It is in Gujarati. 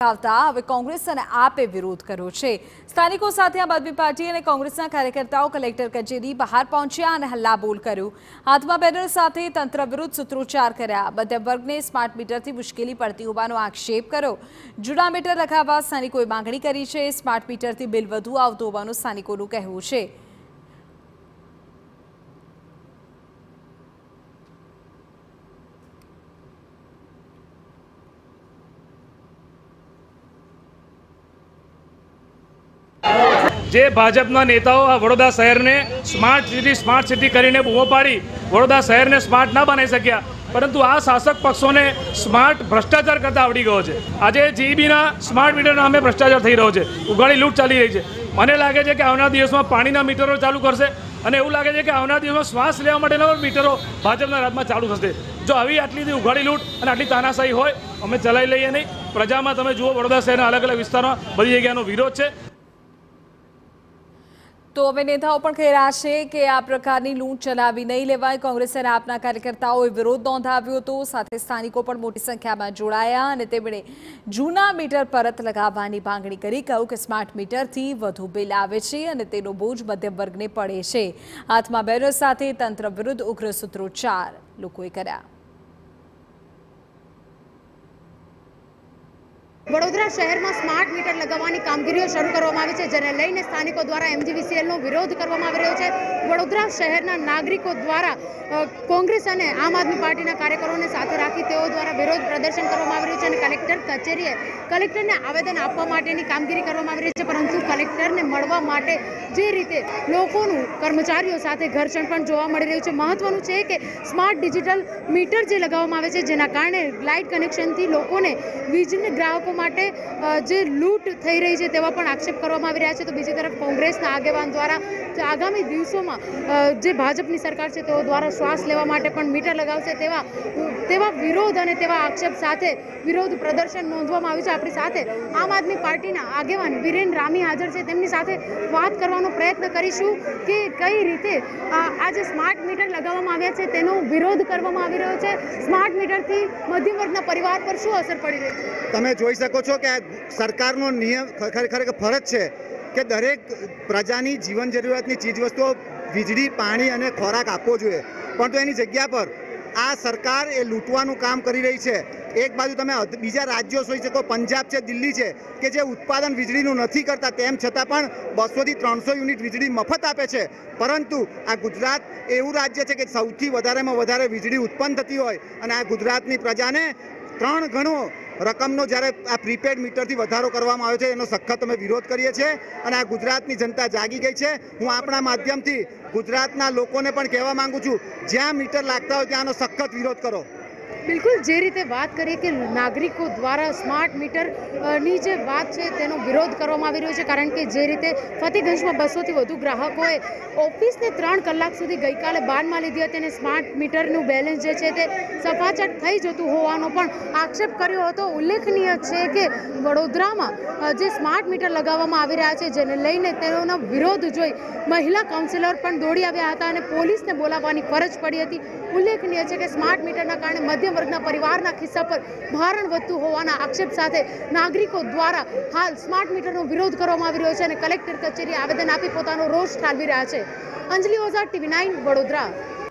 આવતા હવે કોંગ્રેસ અને આપે વિરોધ કર્યો છે। સ્થાનિકો સાથે આમ આદમી પાર્ટી અને કોંગ્રેસના કાર્યકર્તાઓ કલેક્ટર કચેરી બહાર પહોંચ્યા અને હલ્લાબોલ કર્યું। હાથમાં બેનર સાથે તંત્ર વિરુદ્ધ સૂત્રોચ્ચાર કર્યા। મધ્યમ વર્ગને સ્માર્ટ મીટરથી મુશ્કેલી પડતી હોવાનો આક્ષેપ કર્યો। જૂના મીટર લગાવવા સ્થાનિકોએ માંગણી કરી છે। સ્માર્ટ મીટરથી બિલ વધુ આવતું હોવાનું સ્થાનિકોનું કહેવું છે। જે ભાજપના નેતાઓ આ વડોદરા શહેરને સ્માર્ટ સિટી કરીને બૂમો પાડી વડોદરા શહેરને સ્માર્ટ ના બનાવી શક્યા, પરંતુ આ શાસક પક્ષોને સ્માર્ટ ભ્રષ્ટાચાર કરતા આવડી ગયો છે। આજે જીઈબીના સ્માર્ટ મીટર નામે ભ્રષ્ટાચાર થઈ રહ્યો છે, ઉઘાડી લૂંટ ચાલી રહી છે। મને લાગે છે કે આવનારા દિવસમાં પાણીના મીટરો ચાલુ કરશે અને એવું લાગે છે કે આવનારા દિવસમાં શ્વાસ લેવા માટેના મીટરો ભાજપના રાજમાં ચાલુ થશે। જો આવી આટલી ઉઘાડી લૂંટ અને આટલી તાનાશાહી હોય અમે ચલાવી લઈએ નહીં। પ્રજામાં તમે જુઓ વડોદરા શહેરના અલગ અલગ વિસ્તારોમાં બધી જગ્યાનો વિરોધ છે। તો હવે નેતાઓ પણ કહી રહ્યા છે કે આ પ્રકારની લૂંટ ચલાવી નહીં લેવાય। કોંગ્રેસ અને આપના કાર્યકર્તાઓએ વિરોધ નોંધાવ્યો હતો, સાથે સ્થાનિકો પણ મોટી સંખ્યામાં જોડાયા અને તેમણે જૂના મીટર પરત લગાવવાની માંગણી કરી। કહ્યું કે સ્માર્ટ મીટરથી વધુ બિલ આવે છે અને તેનો બોજ મધ્યમ વર્ગને પડે છે। હાથમાં બેનર સાથે તંત્ર વિરુદ્ધ ઉગ્ર સૂત્રોચ્ચાર લોકોએ કર્યા। વડોદરા શહેરમાં સ્માર્ટ મીટર લગાવવાની કામગીરીઓ શરૂ કરવામાં આવી છે, જેને લઈને સ્થાનિકો દ્વારા MGVCLનો વિરોધ કરવામાં આવી રહ્યો છે। વડોદરા શહેરના નાગરિકો દ્વારા કોંગ્રેસ અને આમ આદમી પાર્ટીના કાર્યકરોને સાથે રાખી તેઓ દ્વારા વિરોધ પ્રદર્શન કરવામાં આવી રહ્યું છે અને કલેક્ટર કચેરીએ કલેક્ટરને આવેદન આપવા માટેની કામગીરી કરવામાં આવી રહી છે, પરંતુ કલેક્ટરને મળવા માટે જે રીતે લોકોનું કર્મચારીઓ સાથે ઘર્ષણ પણ જોવા મળી રહ્યું છે। મહત્વનું છે કે સ્માર્ટ ડિજિટલ મીટર જે લગાવવામાં આવે છે, જેના કારણે લાઇટ કનેક્શનથી લોકોને વીજળી ગ્રાહકો માટે જે લૂંટ થઈ રહી છે તેવા પણ આક્ષેપ કરવામાં આવી રહ્યા છે। તો બીજી તરફ કોંગ્રેસના આગેવાન દ્વારા આગામી દિવસોમાં જે ભાજપની સરકાર છે તેઓ દ્વારા શ્વાસ લેવા માટે પણ મીટર લગાવશે તેવા વિરોધ અને તેવા આક્ષેપ સાથે વિરોધ પ્રદર્શન નોંધવામાં આવ્યું છે। આપણી સાથે આમ આદમી પાર્ટીના આગેવાન વિરેન રામી હાજર છે, તેમની સાથે વાત કરવાનો પ્રયત્ન કરીશું કે કઈ રીતે આ જે સ્માર્ટ મીટર લગાવવામાં આવ્યા છે તેનો વિરોધ કરવામાં આવી રહ્યો છે। સ્માર્ટ મીટરથી મધ્યમ વર્ગના પરિવાર પર શું અસર પડી રહી છે? તમે જોઈ શકો છો કે સરકારનો નિયમ ખરેખર ફરજ છે કે દરેક પ્રજાની જીવન જરૂરિયાતની ચીજવસ્તુઓ વીજળી, પાણી અને ખોરાક આપવો જોઈએ, પરંતુ એની જગ્યા પર આ સરકાર એ લૂંટવાનું કામ કરી રહી છે। એક બાજુ તમે બીજા રાજ્યો જોઈ શકો, પંજાબ છે, દિલ્હી છે, કે જે ઉત્પાદન વીજળીનું નથી કરતા, તેમ છતાં પણ 200 થી 300 યુનિટ વીજળી મફત આપે છે, પરંતુ આ ગુજરાત એવું રાજ્ય છે કે સૌથી વધારેમાં વધારે વીજળી ઉત્પન્ન થતી હોય અને આ ગુજરાતની પ્રજાને 3 ગણો રકમનો જ્યારે આ પ્રીપેડ મીટરથી વધારો કરવામાં આવ્યો છે એનો સખત અમે વિરોધ કરીએ છીએ અને આ ગુજરાતની જનતા જાગી ગઈ છે। હું આપણા માધ્યમથી ગુજરાતના લોકોને પણ કહેવા માંગુ છું, જ્યાં મીટર લાગતા હોય ત્યાંનો સખત વિરોધ કરો। બિલકુલ, જે રીતે વાત કરીએ કે નાગરિકો દ્વારા સ્માર્ટ મીટરની જે વાત છે તેનો વિરોધ કરવામાં આવી રહ્યો છે, કારણ કે જે રીતે ફતેગંજમાં 200થી વધુ ગ્રાહકોએ ઓફિસને 3 કલાક સુધી ગઈકાલે બાનમાં લીધી હતી અને સ્માર્ટ મીટરનું બેલેન્સ જે છે તે સફાચટ થઈ જતું હોવાનો પણ આક્ષેપ કર્યો હતો। ઉલ્લેખનીય છે કે વડોદરામાં જે સ્માર્ટ મીટર લગાવવામાં આવી રહ્યા છે, જેને લઈને તેનો વિરોધ જોઈ મહિલા કાઉન્સિલર પણ દોડી આવ્યા હતા અને પોલીસને બોલાવવાની ફરજ પડી હતી। ઉલ્લેખનીય છે કે સ્માર્ટ મીટરના કારણે મધ્યમ વર્ગના પરિવારના ખિસ્સા પર ભારણ વધતું હોવાના આક્ષેપ સાથે નાગરિકો દ્વારા હાલ સ્માર્ટ મીટરનો વિરોધ કરવામાં આવી રહ્યો છે અને કલેક્ટર કચેરીએ આવેદન આપી પોતાનો રોષ ઠાલવી રહ્યા છે। અંજલિ ઓઝા, TV9 વડોદરા।